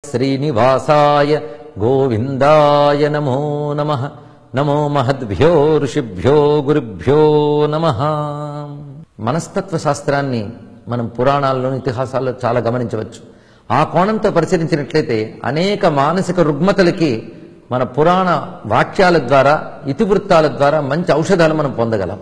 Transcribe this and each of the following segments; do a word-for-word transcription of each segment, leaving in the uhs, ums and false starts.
శ్రీనివాసాయ గోవిందాయ నమో నమః. నమో మహద్భ్యో ఋషిభ్యో గురుభ్యో నమః. మనస్తత్వ శాస్త్రాన్ని మనం పురాణాల్లోని ఇతిహాసాల్లో చాలా గమనించవచ్చు. ఆ కోణంతో పరిశీలించినట్లయితే అనేక మానసిక రుగ్మతలకి మన పురాణ వాక్యాల ద్వారా ఇతివృత్తాల ద్వారా మంచి ఔషధాలు మనం పొందగలం.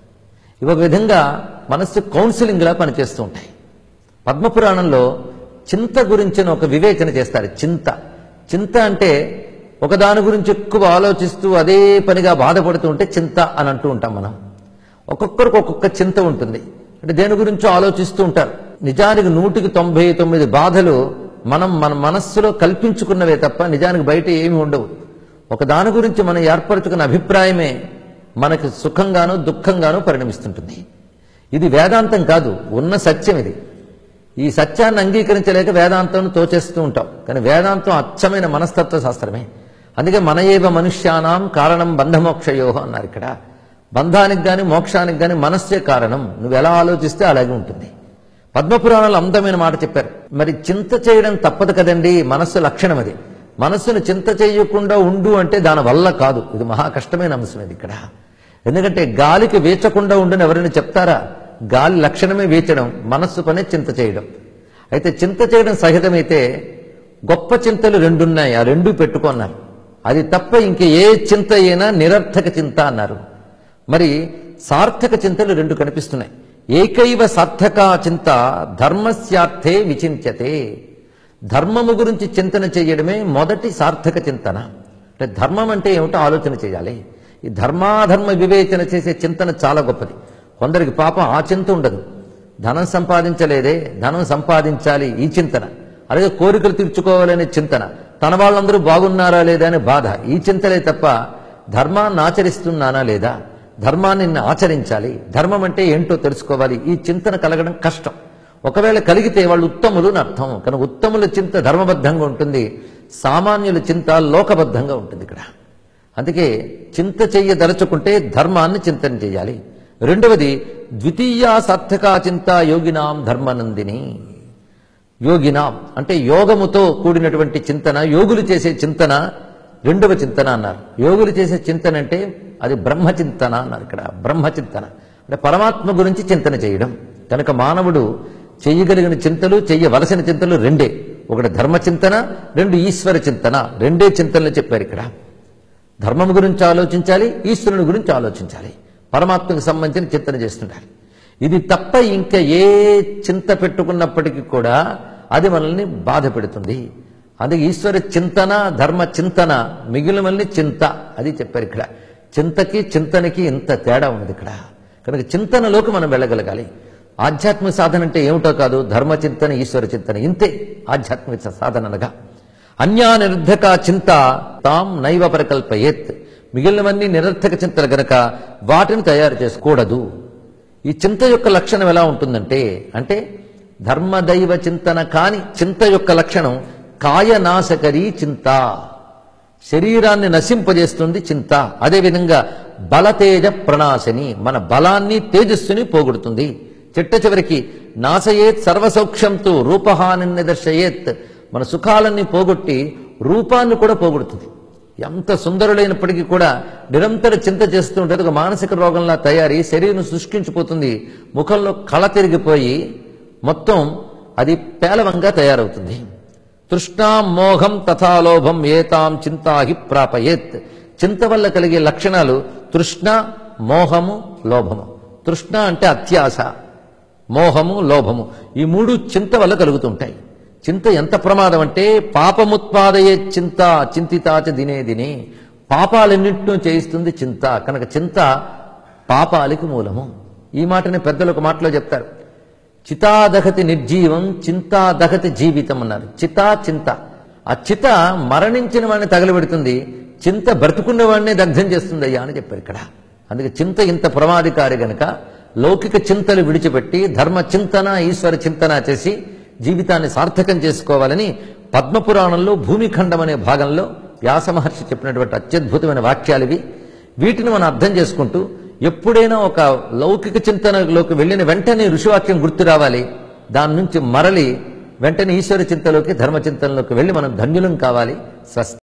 ఇవి ఒక విధంగా మనస్సు కౌన్సిలింగ్లా పనిచేస్తూ ఉంటాయి. పద్మపురాణంలో చింత గురించిన ఒక వివేచన చేస్తారు. చింత చింత అంటే ఒకదాని గురించి ఎక్కువ ఆలోచిస్తూ అదే పనిగా బాధపడుతూ ఉంటే చింత అని అంటూ ఉంటాం మనం. ఒక్కొక్కరికి ఒక్కొక్క చింత ఉంటుంది. అంటే దేని గురించో ఆలోచిస్తూ ఉంటారు. నిజానికి నూటికి తొంభై తొమ్మిది బాధలు మనం మన మనస్సులో కల్పించుకున్నవే తప్ప నిజానికి బయట ఏమి ఉండవు. ఒక దాని గురించి మనం ఏర్పరచుకున్న అభిప్రాయమే మనకి సుఖంగానూ దుఃఖంగానూ పరిణమిస్తుంటుంది. ఇది వేదాంతం కాదు, ఉన్న సత్యం ఇది. ఈ సత్యాన్ని అంగీకరించలేక వేదాంతం తోచేస్తూ ఉంటాం. కానీ వేదాంతం అచ్చమైన మనస్తత్వ శాస్త్రమే. అందుకే మన ఏవ మనుష్యానాం కారణం బంధమోక్షయో అన్నారు. ఇక్కడ బంధానికి గాని మోక్షానికి గాని మనస్సే కారణం. నువ్వు ఎలా ఆలోచిస్తే అలాగే ఉంటుంది. పద్మపురాణాలు అందమైన మాట చెప్పారు. మరి చింత చేయడం తప్పదు కదండి, మనస్సు లక్షణం అది. మనస్సును చింత చేయకుండా ఉండు అంటే దాని వల్ల కాదు. ఇది మహా కష్టమైన అంశం ఇది ఇక్కడ. ఎందుకంటే గాలికి వేచకుండా ఉండుని ఎవరైనా చెప్తారా? గాలి లక్షణమే వేచడం, మనస్సు పనే చింత చేయడం. అయితే చింత చేయడం సహితమైతే గొప్ప చింతలు రెండున్నాయి, ఆ రెండు పెట్టుకున్నారు. అది తప్ప ఇంక ఏ చింత అయినా నిరర్థక చింత అన్నారు. మరి సార్థక చింతలు రెండు కనిపిస్తున్నాయి. ఏకైవ సార్థక చింత ధర్మస్యార్థే విచింత్యతే. ధర్మము గురించి చింతన చేయడమే మొదటి సార్థక చింతన. అంటే ధర్మం అంటే ఏమిటో ఆలోచన చేయాలి. ఈ ధర్మాధర్మ వివేచన చేసే చింతన చాలా గొప్పది. కొందరికి పాపం ఆ చింత ఉండదు. ధనం సంపాదించలేదే, ధనం సంపాదించాలి ఈ చింతన. అలాగే కోరికలు తీర్చుకోవాలనే చింతన, తన వాళ్ళందరూ బాగున్నారా లేదా అనే బాధ, ఈ చింతలే తప్ప ధర్మాన్ని ఆచరిస్తున్నానా లేదా, ధర్మాన్ని ఆచరించాలి, ధర్మం అంటే ఏంటో తెలుసుకోవాలి, ఈ చింతన కలగడం కష్టం. ఒకవేళ కలిగితే వాళ్ళు ఉత్తములు అని అర్థం. కనుక ఉత్తముల చింత ధర్మబద్ధంగా ఉంటుంది, సామాన్యుల చింత లోకబద్ధంగా ఉంటుంది ఇక్కడ. అందుకే చింత చెయ్యదలుచుకుంటే ధర్మాన్ని చింతన చేయాలి. రెండవది ద్వితీయ సార్థక చింత యోగినాం ధర్మనందిని. యోగినాం అంటే యోగముతో కూడినటువంటి చింతన, యోగులు చేసే చింతన రెండవ చింతన అన్నారు. యోగులు చేసే చింతన అంటే అది బ్రహ్మచింతన అన్నారు. ఇక్కడ బ్రహ్మచింతన అంటే పరమాత్మ గురించి చింతన చేయడం. కనుక మానవుడు చెయ్యగలిగిన చింతలు, చెయ్యవలసిన చింతలు రెండే. ఒకటి ధర్మచింతన, రెండు ఈశ్వర చింతన. రెండే చింతనలు చెప్పారు ఇక్కడ. ధర్మం గురించి ఆలోచించాలి, ఈశ్వరుని గురించి ఆలోచించాలి, పరమాత్మకు సంబంధించిన చింతన చేస్తుండాలి. ఇది తప్ప ఇంకా ఏ చింత పెట్టుకున్నప్పటికీ కూడా అది మనల్ని బాధ పెడుతుంది. అందుకే ఈశ్వర చింతన, ధర్మ చింతన, మిగిలినవన్నీ చింత, అది చెప్పారు ఇక్కడ. చింతకి చింతనకి ఇంత తేడా ఉన్నది ఇక్కడ. కనుక చింతనలోకి మనం వెళ్ళగలగాలి. ఆధ్యాత్మిక సాధన అంటే ఏమిటో కాదు, ధర్మ చింతన, ఈశ్వర చింతన, ఇంతే ఆధ్యాత్మిక సాధన అనగా. అన్యా నిరర్ధక చింత తాం నైవ పరికల్పయేత్. మిగిలినవన్నీ నిరర్థక చింతలు గనక వాటిని తయారు చేసుకోకూడదు. ఈ చింత యొక్క లక్షణం ఎలా ఉంటుందంటే, అంటే ధర్మదైవ చింతన కాని చింత యొక్క లక్షణం కాయనాశకరీ చింత. శరీరాన్ని నశింపజేస్తుంది చింత. అదేవిధంగా బలతేజ ప్రణాశని, మన బలాన్ని తేజస్సుని పోగొడుతుంది. చిట్ట చివరికి నాశయేత్ సర్వసౌఖ్యంతో రూపహాని నిదర్శయేత్, మన సుఖాలన్నీ పోగొట్టి రూపాన్ని కూడా పోగొడుతుంది. ఎంత సుందరులైనప్పటికీ కూడా నిరంతర చింత చేస్తూ ఉంటుంది. ఒక మానసిక రోగంలా తయారీ శరీరం శుష్కించిపోతుంది. ముఖంలో కళ తిరిగిపోయి మొత్తం అది పేలవంగా తయారవుతుంది. తృష్ణాం మోహం తథాలోభం ఏతాం చింతాహి ప్రాపయేత్. చింత వల్ల కలిగే లక్షణాలు తృష్ణ, మోహము, లోభము. తృష్ణ అంటే అత్యాశ, మోహము, లోభము, ఈ మూడు చింత వల్ల కలుగుతుంటాయి. చింత ఎంత ప్రమాదం అంటే పాపముత్పాదయే చింత చింతితాచ దినే దినే. పాపాలన్నింటినూ చేయిస్తుంది చింత. కనుక చింత పాపాలకి మూలము. ఈ మాటని పెద్దలు ఒక మాటలో చెప్తారు. చితాదహతి నిర్జీవం చింతాదహతి జీవితం అన్నారు. చితా చింత. ఆ చిత మరణించిన వాడిని తగలబెడుతుంది, చింత బ్రతుకున్న వాడినే దగ్ధం చేస్తుంది అయ్యా అని చెప్పారు ఇక్కడ. అందుకే చింత ఇంత ప్రమాదకారి గనక లౌకిక చింతలు విడిచిపెట్టి ధర్మ చింతన, ఈశ్వర చింతన చేసి జీవితాన్ని సార్థకం చేసుకోవాలని పద్మపురాణంలో భూమిఖండం అనే భాగంలో వ్యాస మహర్షి చెప్పినటువంటి అత్యద్భుతమైన వాక్యాలు ఇవి. వీటిని మనం అర్థం చేసుకుంటూ ఎప్పుడైనా ఒక లౌకిక చింతనలోకి వెళ్ళిన వెంటనే ఋషివాక్యం గుర్తు రావాలి. దాని నుంచి మరలి వెంటనే ఈశ్వర చింతలోకి ధర్మ చింతనలోకి వెళ్ళి మనం ధన్యులం కావాలి. స్వస్తి.